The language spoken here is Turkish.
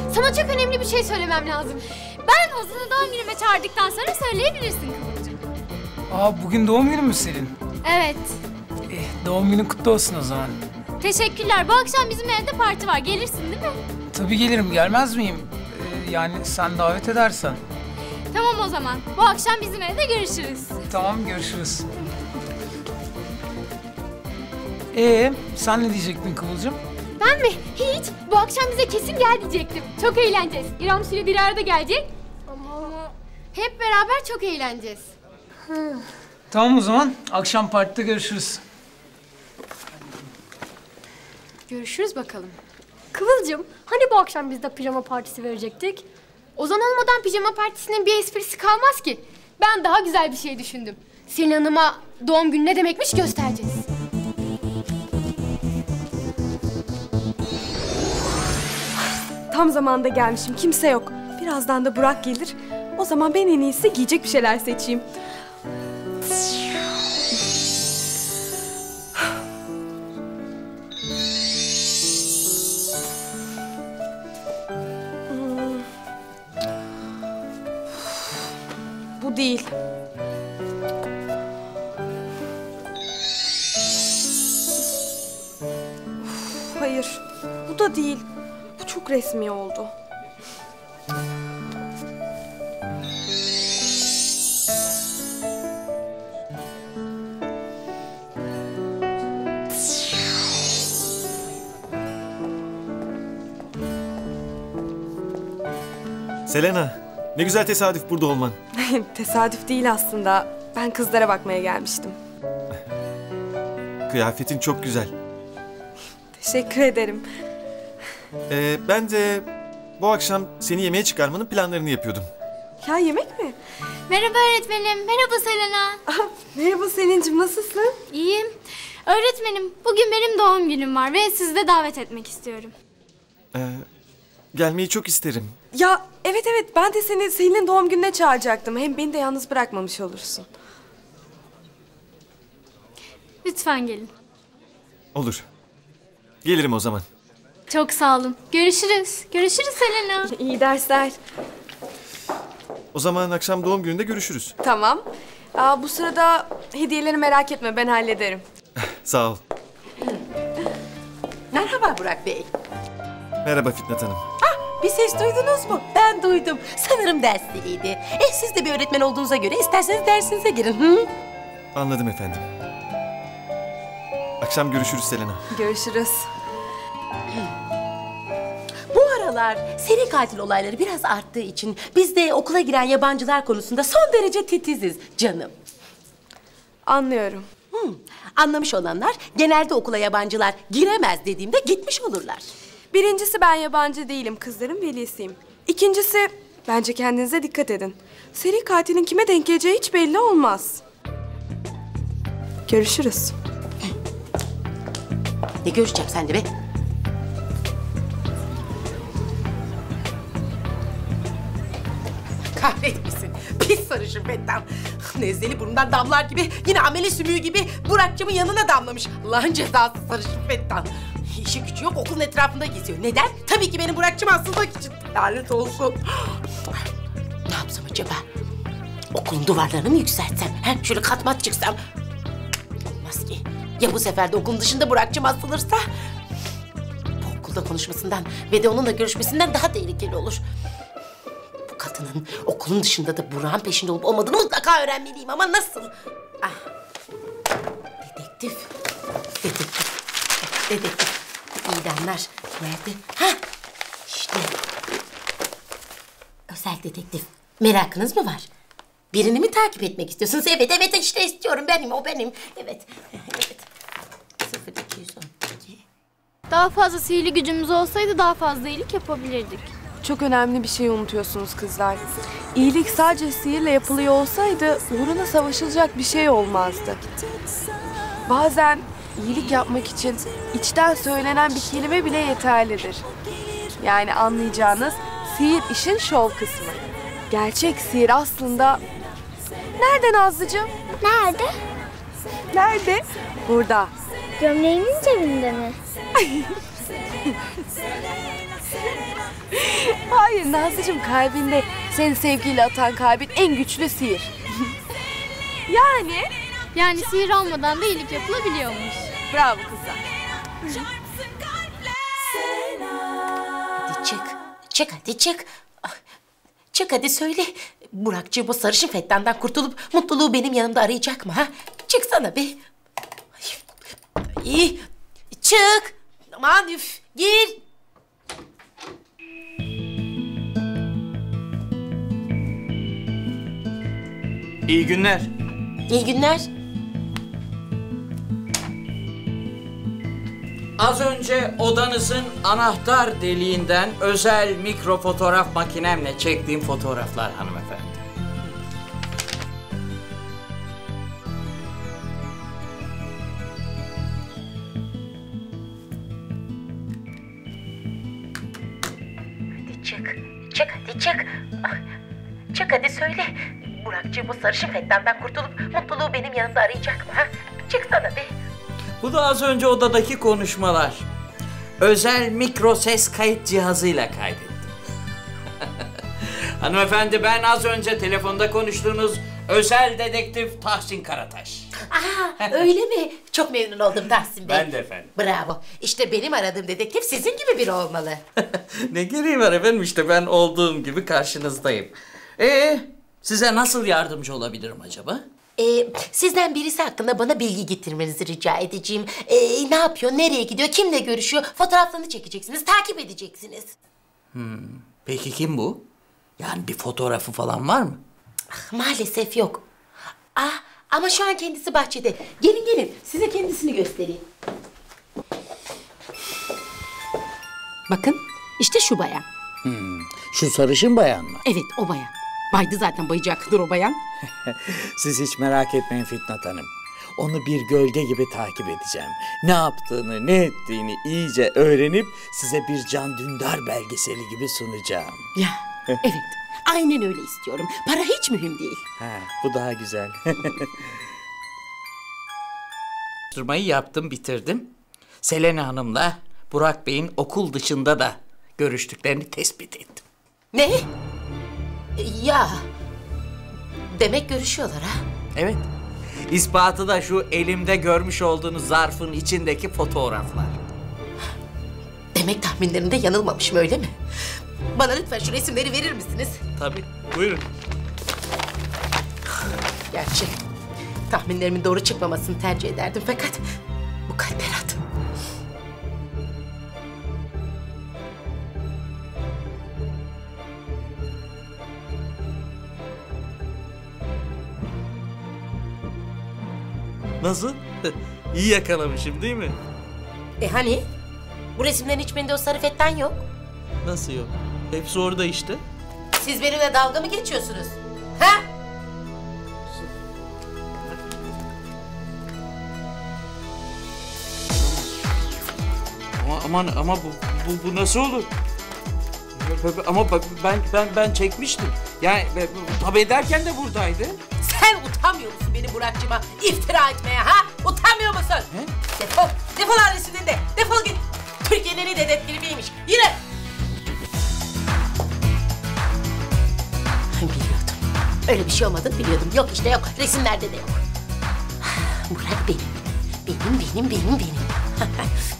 Sana çok önemli bir şey söylemem lazım. Ben Ozan'ı doğum günüme çağırdıktan sonra söyleyebilirsin Kıvılcım. Bugün doğum günün mü Selin? Evet. Doğum günün kutlu olsun o zaman. Teşekkürler. Bu akşam bizim evde parti var. Gelirsin değil mi? Tabii gelirim, gelmez miyim? Yani sen davet edersen. Tamam o zaman. Bu akşam bizim evde görüşürüz. Tamam, görüşürüz. Sen ne diyecektin Kıvılcım? Ben mi? Hiç. Bu akşam bize kesin gel diyecektim. Çok eğleneceğiz. İrem Su'yla bir arada gelecek. Ama hep beraber çok eğleneceğiz. Tamam o zaman. Akşam partide görüşürüz. Görüşürüz bakalım. Kıvılcım, hani bu akşam biz de pijama partisi verecektik? Ozan olmadan pijama partisinin bir esprisi kalmaz ki. Ben daha güzel bir şey düşündüm. Selin Hanım'a doğum günü ne demekmiş göstereceğiz. Tam zamanında gelmişim, kimse yok. Birazdan da Burak gelir. O zaman ben en iyisi giyecek bir şeyler seçeyim. Bu değil. Hayır, bu da değil. Bu çok resmi oldu. Selena, ne güzel tesadüf burada olman. Tesadüf değil aslında. Ben kızlara bakmaya gelmiştim. Kıyafetin çok güzel. Teşekkür ederim. Ben de bu akşam seni yemeğe çıkarmanın planlarını yapıyordum. Ya yemek mi? Merhaba öğretmenim. Merhaba Selena. Merhaba Selin'cim, nasılsın? İyiyim. Öğretmenim, bugün benim doğum günüm var ve sizi de davet etmek istiyorum. Gelmeyi çok isterim. Ya evet ben de seni Selin'in doğum gününe çağıracaktım. Hem beni de yalnız bırakmamış olursun. Lütfen gelin. Olur. Gelirim o zaman. Çok sağ olun. Görüşürüz. Görüşürüz Selena. İyi dersler. O zaman akşam doğum gününde görüşürüz. Tamam. Bu sırada hediyeleri merak etme, ben hallederim. Sağ ol. Merhaba Burak Bey. Merhaba Fitnat Hanım. Bir ses duydunuz mu? Ben duydum. Sanırım ders ziliydi. Siz de bir öğretmen olduğunuza göre isterseniz dersinize girin. Hı? Anladım efendim. Akşam görüşürüz Selena. Görüşürüz. Bu aralar seri katil olayları biraz arttığı için biz de okula giren yabancılar konusunda son derece titiziz canım. Anlıyorum. Anlamış olanlar genelde okula yabancılar giremez dediğimde gitmiş olurlar. Birincisi, ben yabancı değilim, kızların velisiyim. İkincisi, bence kendinize dikkat edin. Seri katilin kime denk geleceği hiç belli olmaz. Görüşürüz. Ne görüşeceğim sen de be? Kahretmesin. Pis sarışın Fettan. Nezleli burnundan damlar gibi, yine amele sümüğü gibi Burak'cığımın yanına damlamış. Allah'ın cezası sarışın Fettan. İşi gücü yok, okulun etrafında geziyor. Neden? Tabii ki benim Burak'cığımı asılmak için. Lanet olsun. Ne yapsam acaba? Okulun duvarlarını mı yükseltsem? Şöyle kat mat çıksam? Olmaz ki. Ya bu sefer de okulun dışında Burak'cığım asılırsa? Bu okulda konuşmasından ve de onunla görüşmesinden daha tehlikeli olur. Bu kadının okulun dışında da Burak'ın peşinde olup olmadığını mutlaka öğrenmeliyim ama nasıl? Dedektif. Dedektif. İdamlar. Nerede? İşte. Özel dedektif. Merakınız mı var? Birini mi takip etmek istiyorsunuz? Evet işte istiyorum. O benim. Evet. 0212. Daha fazla sihirli gücümüz olsaydı daha fazla iyilik yapabilirdik. Çok önemli bir şey unutuyorsunuz kızlar. İyilik sadece sihirle yapılıyor olsaydı uğruna savaşılacak bir şey olmazdı. Bazen iyilik yapmak için içten söylenen bir kelime bile yeterlidir. Yani anlayacağınız, sihir işin şov kısmı. Gerçek sihir aslında... Nerede Nazlıcığım? Nerede? Nerede? Burada. Gömleğimin cebinde mi? Hayır Nazlıcığım, kalbinde seni sevgiyle atan kalbin en güçlü sihir. Yani sihir olmadan da iyilik yapılabiliyormuş. Bravo kızlar. Hadi çık. Çık hadi çık. Ah, çık hadi söyle. Burakcığım bu sarışın fettandan kurtulup mutluluğu benim yanımda arayacak mı ha? Çıksana be. İyi. Çık. Aman üf. Gir. İyi günler. İyi günler. Az önce odanızın anahtar deliğinden özel mikro fotoğraf makinemle çektiğim fotoğraflar hanımefendi. Hadi çık. Çık hadi çık. Ah, çık hadi söyle. Burakcığım bu sarışın fettandan kurtulup mutluluğu benim yanımda arayacak mı ha? Çıksana be. Bu da az önce odadaki konuşmalar. Özel mikro ses kayıt cihazıyla kaydettim. Hanımefendi, ben az önce telefonda konuştuğunuz özel dedektif Tahsin Karataş. Aa, öyle mi? Çok memnun oldum Tahsin Bey. Ben de efendim. Bravo. İşte benim aradığım dedektif sizin gibi biri olmalı. Ne gereği var efendim, işte ben olduğum gibi karşınızdayım. Size nasıl yardımcı olabilirim acaba? Sizden birisi hakkında bana bilgi getirmenizi rica edeceğim. Ne yapıyor, nereye gidiyor, kimle görüşüyor? Fotoğraflarını çekeceksiniz, takip edeceksiniz. Peki kim bu? Yani bir fotoğrafı falan var mı? Maalesef yok. Ama şu an kendisi bahçede. Gelin gelin, size kendisini göstereyim. Bakın, işte şu bayan. Şu sarışın bayan mı? Evet, o bayan. Baydı zaten, bayacaktır o bayan. Siz hiç merak etmeyin Fitnat Hanım. Onu bir gölge gibi takip edeceğim. Ne yaptığını, ne ettiğini iyice öğrenip size bir Can Dündar belgeseli gibi sunacağım. Ya, evet. Aynen öyle istiyorum. Para hiç mühim değil. Bu daha güzel. Araştırmayı yaptım, bitirdim. Selena Hanım'la Burak Bey'in okul dışında da görüştüklerini tespit ettim. Ne? Ya. Demek görüşüyorlar ha? Evet. İspatı da şu elimde görmüş olduğunuz zarfın içindeki fotoğraflar. Demek tahminlerimde yanılmamışım, öyle mi? Bana lütfen şu resimleri verir misiniz? Tabii. Buyurun. Gerçi tahminlerimin doğru çıkmamasını tercih ederdim fakat bu kalp Berat. Nasıl? İyi yakalamışım değil mi? Hani? Bu resimlerin hiçbirinde o sarı fetten yok. Nasıl yok? Hepsi orada işte. Siz benimle dalga mı geçiyorsunuz? Ha? Ama bu nasıl olur? Ama ben çekmiştim. Yani tabii ederken de buradaydı. Sen utanmıyor musun benim Burak'cığıma iftira etmeye ha? Utanmıyor musun? He? Defol, defol adresinden de. Defol git. Türkiye'nin en iyi dedektifiymiş. Yürü. Biliyordum. Öyle bir şey olmadığını biliyordum. Yok işte yok. Resimlerde de yok. Burak benim. Benim.